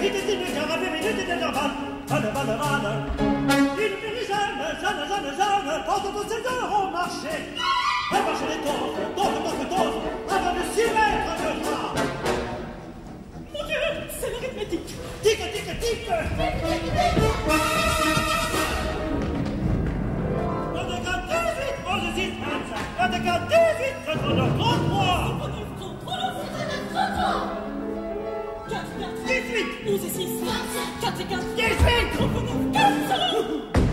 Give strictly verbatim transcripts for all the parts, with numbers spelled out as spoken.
vitesse de carabine, minute de normal. Vale, vale, vale. Une paysanne, zane, zane, zane, porte tous ses heures au marché. Elle marche les toffes, toffes, toffes, toffes, avant de s'y mettre de droit. Mon Dieu, c'est l'arithmétique. Tic, tic, tic. On te garde dix-huit, onze, six, vingt-cinq. On te garde dix-huit, trente-neuf, trente-trois. dix-huit, onze et six, quatre et quatre, dix-huit, quatre cents.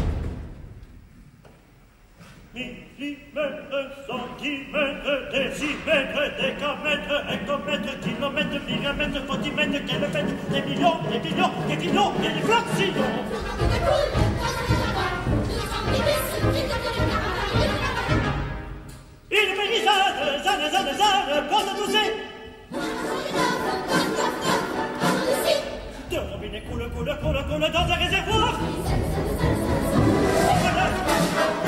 Millimètres, centimètres, décimètres, décamètres, hectomètres, kilomètres, millimètres, centimètres, kilomètres, des millions, des millions, des millions, et des fractions. Une paysanne, zane, zane, zane, porte tous ses deux robinets coulent, coulent, coulent, coulent dans un réservoir. Voilà.